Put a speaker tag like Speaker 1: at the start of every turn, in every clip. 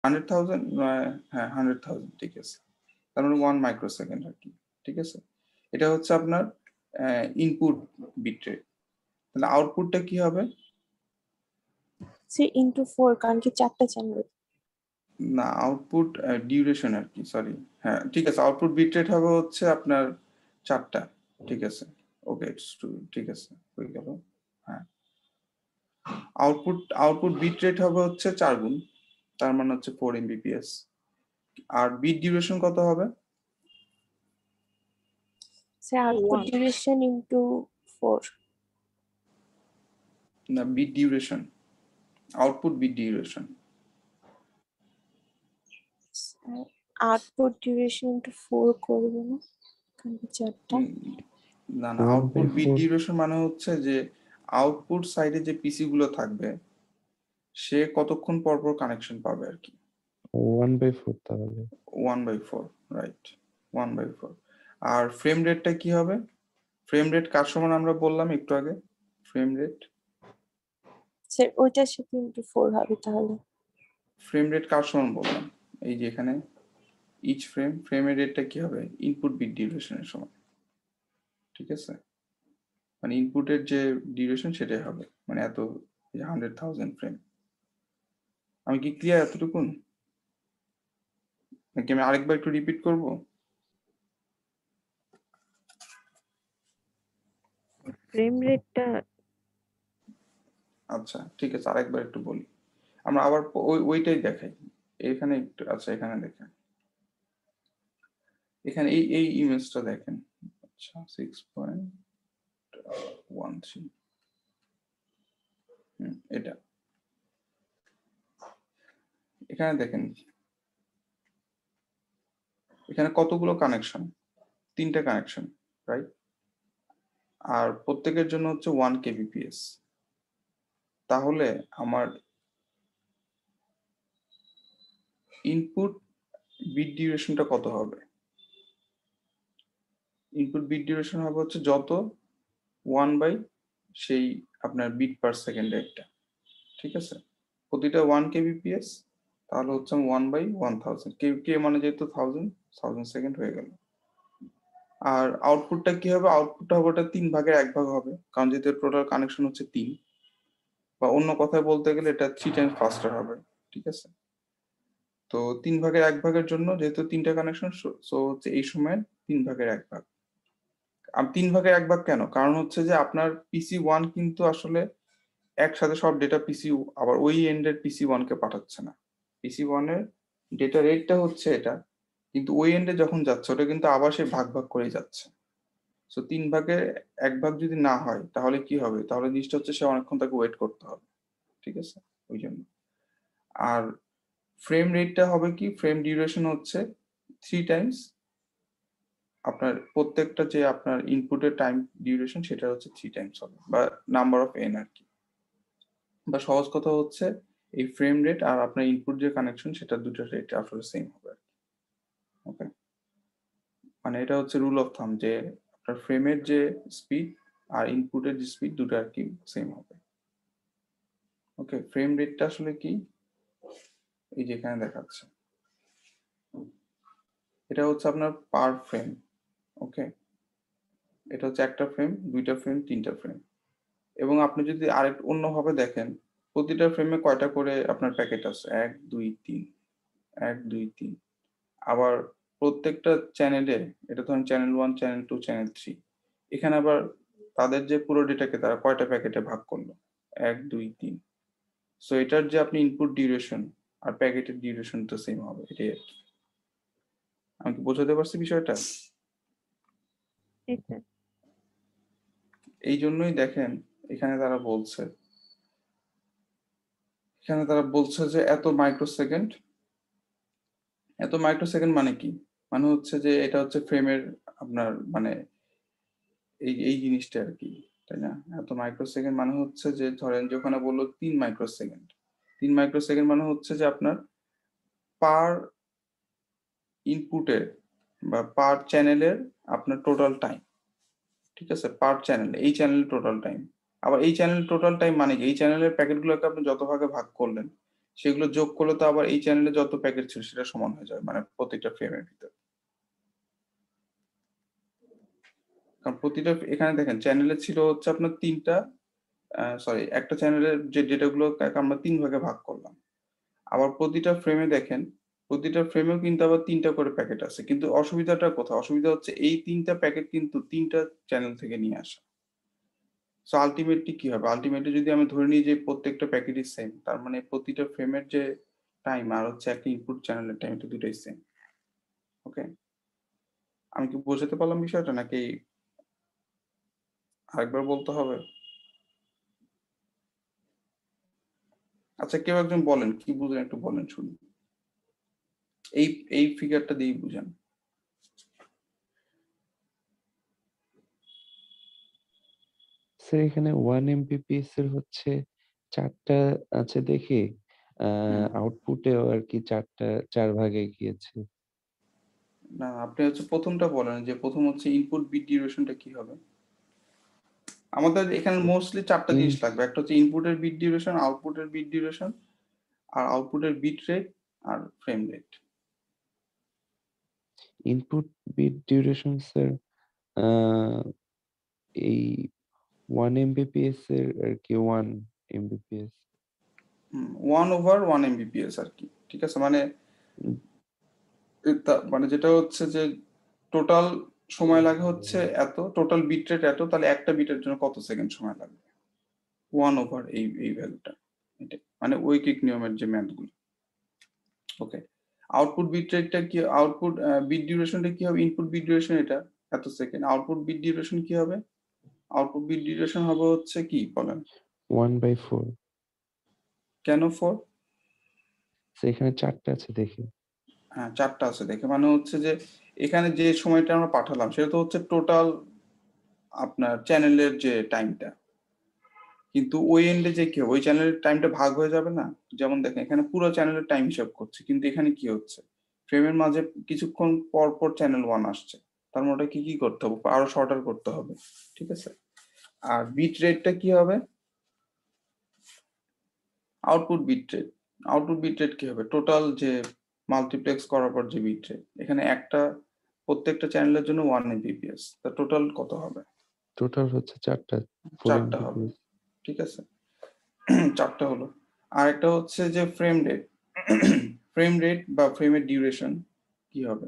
Speaker 1: 100,000, হ্যাঁ 100,000 ঠিক আছে, তার মানে 1 মাইক্রোসেকেন্ড আর কি। ঠিক আছে, এটা হচ্ছে আপনার ইনপুট বিট রেট। তাহলে আউটপুটটা কি হবে?
Speaker 2: 3 × 4, কারণ কি 4টা চ্যানেল।
Speaker 1: না, আউটপুট ডিউরেশন আর কি, সরি। হ্যাঁ ঠিক আছে, আউটপুট বিট রেট হবে হচ্ছে আপনার 4টা। ঠিক আছে, ওকে, ঠিক আছে, হয়ে গেল। হ্যাঁ, আউটপুট বিট রেট হবে হচ্ছে 4 গুণ, তার মানে হচ্ছে 4 Mbps। আর বিট ডিউরেশন কত হবে?
Speaker 2: Output duration into 4।
Speaker 1: না, bit duration, output bit duration.
Speaker 2: Output duration into 4 করবো না, কারণ কি 4টা।
Speaker 1: না না, আউটপুট বিট ডিউরেশন মানে হচ্ছে যে আউটপুট সাইডে যে পিসি গুলো থাকবে সে কতক্ষণ পর পর কানেকশন পাবে আর কি।
Speaker 3: 1/4 তাহলে।
Speaker 1: 1/4, রাইট, 1/4। আর ফ্রেম রেটটা কি হবে? ফ্রেম রেট কার সমান আমরা বললাম একটু আগে? ফ্রেম রেট,
Speaker 2: স্যার ওইটার সাথে ইন্টু 4 হবে তাহলে।
Speaker 1: ফ্রেম রেট কার সমান বললাম? এই যে এখানে ইচ ফ্রেমের রেটটা কি হবে? ইনপুট বিট ডিউরেশনের সমান। ঠিক আছে, মানে ইনপুটের যে ডিউরেশন সেটাই হবে, মানে এত 100,000 ফ্রেম। আমি কি ক্লিয়ার এতটুকুন, নাকি আমি আরেকবার একটু রিপিট করব?
Speaker 2: ফ্রেম রেটটা,
Speaker 1: আচ্ছা ঠিক আছে, আরেকবার একটু বলি। আমরা আবার ওইটাই দেখাই। এখানে একটু, আচ্ছা এখানে দেখেন, এখানে এই ইমেজটা দেখেন। আচ্ছা 6.13, এটা এখানে দেখেন, এখানে কতগুলো কানেকশন? 3টা কানেকশন, রাইট? আর প্রত্যেকের জন্য হচ্ছে 1 kbps। তাহলে আমার ইনপুট বিট ডিউরেশনটা কত হবে? ইনপুট বিট ডিউরেশন হবে হচ্ছে যত 1 বাই সেই আপনার বিট পার সেকেন্ডে একটা। ঠিক আছে, প্রতিটা 1 kbps, তাহলে হচ্ছে 1/1000, কে মানে যেহেতু 1000 সেকেন্ড হয়ে গেল। আর আউটপুটটা কি হবে? আউটপুটটা হবে ওটা 3 ভাগের 1 ভাগ হবে, কারণ যেহেতু টোটাল কানেকশন হচ্ছে 3, বা অন্য কথায় বলতে গেলে এটা 3 টাইমস ফাস্টার হবে। ঠিক আছে, তো 3 ভাগের 1 ভাগের জন্য যেহেতু 3টা কানেকশন, সো হচ্ছে এই সময় 3 ভাগের 1 ভাগ। 3 ভাগের 1 ভাগ কেন? কারণ হচ্ছে যে আপনার পিসি 1 কিন্তু আসলে একসাথে সব ডেটা পিসি আবার ওই এন্ডের পিসি 1 কে পাঠাচ্ছে না। পিসি 1 এর ডেটা রেটটা হচ্ছে এটা, কিন্তু ওই এন্ডে যখন যাচ্ছে ওটা কিন্তু আবার সে ভাগ ভাগ করে যাচ্ছে। সো 3 ভাগের 1 ভাগ যদি না হয় তাহলে কি হবে? তাহলে জিনিসটা হচ্ছে সে অনেকক্ষণ তাকে ওয়েট করতে হবে। ঠিক আছে, ওই জন্য। আর ফ্রেম রেটটা হবে কি? ফ্রেম ডিউরেশন হচ্ছে 3 টাইমস আপনার প্রত্যেকটা যে আপনার ইনপুটের টাইম ডিউরেশন সেটা হচ্ছে 3 টাইমস হবে, বা নাম্বার অফ এন আর কি। বা সহজ কথা হচ্ছে এই ফ্রেম রেট আর আপনার ইনপুট যে কানেকশন সেটা দুটো রেট আসলে সেম হবে আর কি। ওকে, মানে এটা হচ্ছে রুল অফ থাম যে আপনার ফ্রেমের যে স্পিড আর ইনপুটের যে স্পিড দুটো আর কি সেম হবে। ওকে, ফ্রেম রেটটা আসলে কি? এই যে এখানে দেখাচ্ছে, এটা হচ্ছে আপনার পার ফ্রেম। ওকে, এটা হচ্ছে একটা ফ্রেম, 2টা ফ্রেম, 3টা ফ্রেম। এবং আপনি যদি আরেক অন্যভাবে দেখেন, প্রতিটা ফ্রেমে কয়টা করে আপনার প্যাকেট আছে? 1 2 3, 1 2 3। আবার প্রত্যেকটা চ্যানেলে, এটা ধরেন চ্যানেল 1, চ্যানেল 2, চ্যানেল 3, এখানে আবার তাদের যে পুরো ডেটাকে তারা কয়টা প্যাকেটে ভাগ করলো? 1 2 3। সো এটার যে আপনি ইনপুট ডিউরেশন আর প্যাকেটের ডিউরেশন তো সেম হবে, এটাই আর কি। আমি কি বোঝাতে পারছি বিষয়টা? এই জন্যই দেখেন এখানে তারা বলছে, যে এত মাইক্রোসেকেন্ড। এত মাইক্রোসেকেন্ড মানে কি? মানে হচ্ছে যে এটা হচ্ছে ফ্রেমের আপনার মানে এই জিনিসটা আর কি, তাই না? এত মাইক্রোসেকেন্ড মানে হচ্ছে যে ধরেন যে ওখানে বললো 3 মাইক্রোসেকেন্ড। 3 মাইক্রোসেকেন্ড মানে হচ্ছে যে আপনার পার ইনপুটের বা পার চ্যানেলের আপনার টোটাল টাইম। ঠিক আছে, পার চ্যানেল, এই চ্যানেলের টোটাল টাইম। আবার এই চ্যানেলের টোটাল টাইম মানে কি? এই চ্যানেলের প্যাকেটগুলোকে আপনি যত ভাগে ভাগ করলেন সেগুলো যোগ করলে তো আবার এই চ্যানেলে যত প্যাকেট ছিল সেটা সমান হয়ে যাবে, মানে প্রত্যেকটা ফ্রেমের ভিতর। কারণ প্রতিটা এখানে দেখেন চ্যানেলে ছিল হচ্ছে আপনার ৩টা, সরি একটা চ্যানেলের যে ডেটাগুলো আমরা ৩ ভাগে ভাগ করলাম। আবার প্রতিটা ফ্রেমে দেখেন, প্রতিটা ফ্রেমেও কিন্তু আবার ৩টা করে প্যাকেট আছে। কিন্তু অসুবিধাটা কোথায়? অসুবিধা হচ্ছে এই ৩টা প্যাকেট কিন্তু ৩টা চ্যানেল থেকে নিয়ে আসা। সো আল্টিমেটলি কি হবে? আল্টিমেটলি যদি আমি ধরে নিই যে প্রত্যেকটা প্যাকেটই সেম, তার মানে প্রতিটা ফ্রেমের যে টাইম আর হচ্ছে একটা ইনপুট চ্যানেলের টাইম, এটা দুটোই সেম। ওকে? আমি কি বোঝাতে পারলাম বিষয়টা, নাকি আরেকবার বলতে হবে? আচ্ছা, কেউ একজন বলেন, কি বুঝলেন একটু বলেন শুনি। এই ফিগারটা দিয়েই বুঝান।
Speaker 3: স্যার এখানে 1 Mbps এর হচ্ছে 4টা আছে দেখি,
Speaker 1: হুম।
Speaker 3: আউটপুটেও আর কি 4 ভাগে গিয়েছে।
Speaker 1: না, আপনি হচ্ছে প্রথমটা বলেন, যে প্রথম হচ্ছে ইনপুট বিট ডিউরেশনটা কি হবে? আমাদের এখানে মোস্টলি 4টা জিনিস লাগবে। একটা হচ্ছে ইনপুটের বিট ডিউরেশন, আউটপুটের বিট ডিউরেশন, আর আউটপুটের বিট রেট আর frame rate.
Speaker 3: Input bit duration sir এই 1 Mbps এর আর কি 1 Mbps।
Speaker 1: 1/1 Mbps আর কি। ঠিক আছে? মানে
Speaker 3: উম,
Speaker 1: মানে যেটা হচ্ছে যে টোটাল সময় লাগে হচ্ছে এত, টোটাল বিট রেট এত, তাহলে একটা বিটের জন্য কত সেকেন্ড সময় লাগবে? 1/, এই ভ্যালুটা। এটাই মানে ঐকিক নিয়মের যে ম্যাথগুলো। ওকে, আউটপুট বিট রেটটা কি, আউটপুট বিট ডিউরেশনটা কি হবে? ইনপুট বিট ডিউরেশন এটা এত সেকেন্ড, আউটপুট বিট ডিউরেশন কি হবে? আউটপুট বিট ডিউরেশন হবে হচ্ছে কি বলেন?
Speaker 3: 1/4।
Speaker 1: কেন 4?
Speaker 3: সেখানে 4টা আছে দেখি।
Speaker 1: হ্যাঁ, 4টা আছে দেখে, মানে হচ্ছে যে এখানে যে সময়টা আমরা পাঠালাম সেটা তো হচ্ছে টোটাল আপনার চ্যানেলের যে টাইমটা, কিন্তু ওই এন্ডে যে কি হবে, ওই চ্যানেলের টাইমটা ভাগ হয়ে যাবে না? যেমন দেখেন এখানে পুরো চ্যানেলের টাইম হিসাব করছে, কিন্তু এখানে কি হচ্ছে, ফ্রেমের মাঝে কিছুক্ষণ পর পর চ্যানেল 1 আসছে, তার মানে ওটা কি করতে হবে? আরো শর্টার করতে হবে। ঠিক আছে? আর বিট রেটটা কি হবে? Output bit rate. Output bit rate কি হবে? টোটাল যে মাল্টিপ্লেক্স করার পর যে বিট রেট, এখানে প্রত্যেকটা চ্যানেলের জন্য 1 Mbps, তা টোটাল কত হবে?
Speaker 3: টোটাল হচ্ছে 4টা 4
Speaker 1: 4টা হবে।
Speaker 3: Mbps।
Speaker 1: ঠিক আছে? 4টা হলো। আর একটা হচ্ছে যে ফ্রেম রেট। ফ্রেম রেট বা ফ্রেমের ডিউরেশন কি হবে?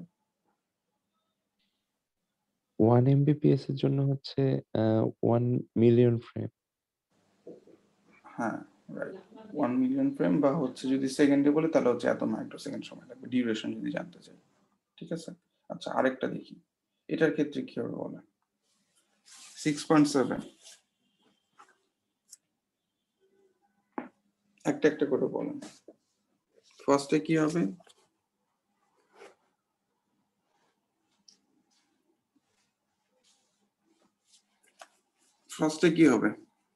Speaker 3: 1 Mbps এর জন্য হচ্ছে 1 মিলিয়ন ফ্রেম।
Speaker 1: হ্যাঁ, রাইট। 1 মিলিয়ন ফ্রেম, বা হচ্ছে যদি সেকেন্ডে বলি তাহলে হচ্ছে এত মাইক্রোসেকেন্ড সময় লাগবে ডিউরেশন যদি জানতে চাই। ঠিক আছে? আচ্ছা, আরেকটা দেখি। এটার ক্ষেত্রে কি হবে বলেন? 6.7। একটা একটা করে বলেন। ফার্স্টে কি হবে? ফার্স্টে কি হবে?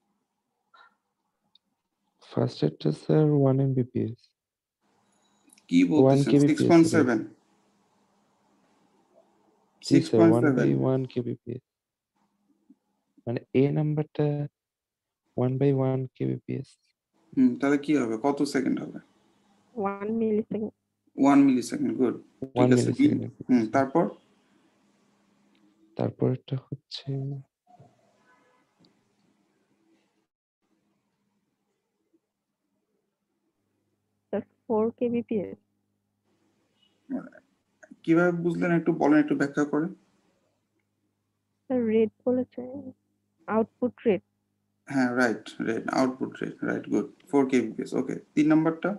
Speaker 3: ফার্স্ট এরটা স্যার 1 Mbps।
Speaker 1: কি
Speaker 3: 1
Speaker 1: বলতেছেন?
Speaker 3: kbps sorry.
Speaker 1: 6.7?
Speaker 3: জি স্যার
Speaker 1: 6.7?
Speaker 3: 1/1 kbps। মানে এ নাম্বারটা 1/1 kbps।
Speaker 1: তাহলে কি হবে? কত সেকেন্ড হবে?
Speaker 2: 1 millisecond.
Speaker 1: 1 millisecond, good. ঠিক
Speaker 3: 1
Speaker 1: আছে, বিট।
Speaker 3: মিলিসেকেন্ড জি।
Speaker 1: তারপর
Speaker 3: তারপরটা হচ্ছে
Speaker 2: That's 4 kbps.
Speaker 1: কিভাবে বুঝলেন একটু বলেন, একটু ব্যাখ্যা করে।
Speaker 2: The rate বলেছে, output rate.
Speaker 1: হ্যাঁ, right, rate, output rate, right, good. 4 kbps। Okay, 3 নাম্বারটা?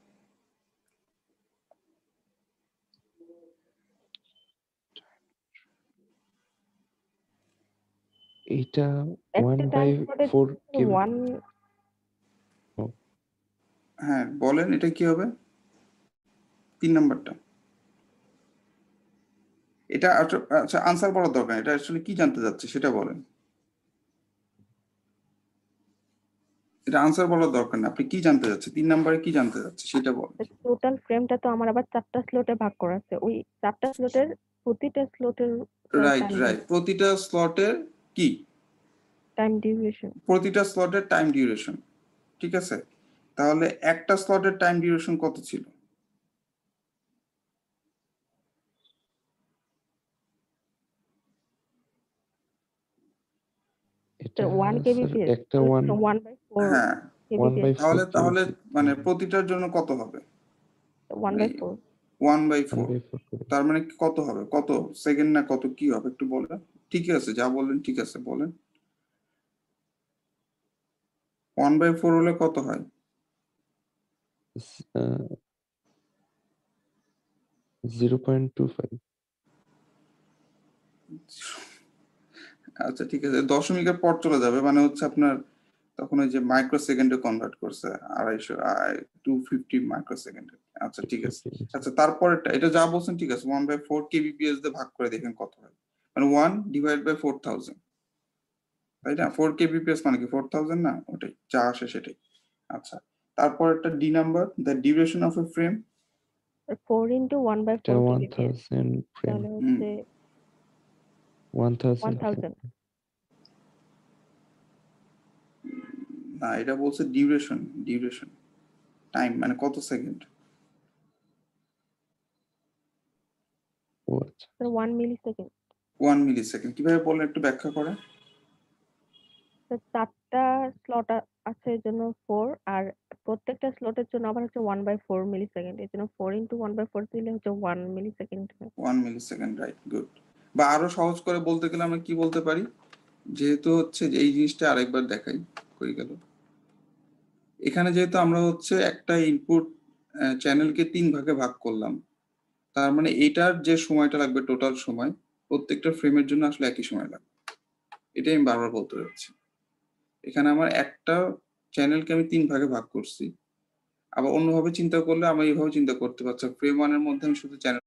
Speaker 3: এইটা
Speaker 2: একটা টাইম স্লটে
Speaker 3: 1/4 kbps।
Speaker 2: 1
Speaker 1: হ্যাঁ, বলেন এটা কি হবে? 3 নাম্বারটা। এটা আচ্ছা, আনসার বলার দরকার নেই। এটা আসলে কি জানতে চাচ্ছে সেটা বলেন। এটা আনসার বলার দরকার নেই। আপনি কি জানতে চাচ্ছেন? 3 নাম্বারে কি জানতে চাচ্ছে সেটা বলেন।
Speaker 2: টোটাল ফ্রেমটা তো আমার আবার 4টা স্লটে ভাগ করা আছে। ওই 4টা স্লটের প্রতিটা স্লটের
Speaker 1: রাইট, রাইট। প্রতিটা স্লটের কি?
Speaker 2: Time duration.
Speaker 1: প্রতিটা স্লটের টাইম ডিউরেশন। ঠিক আছে? তাহলে একটা স্লটের টাইম ডিউরেশন কত ছিল?
Speaker 3: এটা
Speaker 2: 1
Speaker 3: স্যার
Speaker 2: kbps
Speaker 3: একটা
Speaker 2: তাহলে 1/4
Speaker 1: হ্যাঁ,
Speaker 3: ওয়ান বাই
Speaker 2: kbps
Speaker 3: ফোর
Speaker 1: তাহলে মানে
Speaker 3: কেবিপিএস
Speaker 1: প্রতিটার জন্য কত হবে?
Speaker 2: 1/4
Speaker 1: 1/4
Speaker 3: 1/4 করে।
Speaker 1: তার মানে কত হবে? কত সেকেন্ড না কত কি হবে একটু বলেন? ঠিক আছে, যা বললেন ঠিক আছে বলেন। 1/4 হলে কত হয়?
Speaker 3: 0.25
Speaker 1: আচ্ছা ঠিক আছে, দশমিকের পর চলে যাবে মানে হচ্ছে আপনার তখন ওই যে মাইক্রো সেকেন্ডে কনভার্ট করছে 250 মাইক্রো সেকেন্ডে। আচ্ছা ঠিক আছে। আচ্ছা তারপরেরটা এটা যা বলছেন ঠিক আছে, 1/4 kbps দিয়ে ভাগ করে দেখেন কত হয়। মানে 1 ডিভাইড বাই 4000, তাই না? 4 kbps মানে কি 4000 না? ওটাই যা আসে সেটাই। আচ্ছা তারপরেরটা D number, the duration of a frame.
Speaker 2: 4 into 1/4
Speaker 3: এটা
Speaker 2: kbps
Speaker 3: 1000 ফ্রেম,
Speaker 2: তাহলে হচ্ছে
Speaker 3: 1000 ফ্রেম।
Speaker 2: 1000
Speaker 1: না এটা বলছে ডিউরেশন টাইম মানে কত সেকেন্ড।
Speaker 3: ও আচ্ছা।
Speaker 2: 1 মিলিসেকেন্ড
Speaker 1: 1 মিলিসেকেন্ড কিভাবে বললেন একটু ব্যাখ্যা করেন।
Speaker 2: তো 4টা স্লট আছে এর জন্য 4 আর প্রত্যেকটা স্লটের জন্য আবার হচ্ছে 1/4 মিলিসেকেন্ড এর জন্য 4 into 1/4 দিলে হচ্ছে 1 মিলিসেকেন্ড হয়।
Speaker 1: 1 মিলিসেকেন্ড, রাইট, গুড। বা আরো সহজ করে বলতে গেলে আমরা কি বলতে পারি, যেহেতু হচ্ছে যে এই জিনিসটা আরেকবার দেখাই কই গেল। এখানে যেহেতু আমরা হচ্ছে একটা ইনপুট চ্যানেলকে 3 ভাগে ভাগ করলাম, তার মানে এটার যে সময়টা লাগবে টোটাল সময় প্রত্যেকটা ফ্রেমের জন্য আসলে একই সময় লাগবে। এটাই আমি বারবার বলতে যাচ্ছি। এখানে আমার একটা চ্যানেলকে আমি 3 ভাগে ভাগ করছি। আবার অন্যভাবে চিন্তা করলে আমরা এইভাবে চিন্তা করতে পারছি, ফ্রেম 1 এর মধ্যে আমি শুধু চ্যানেল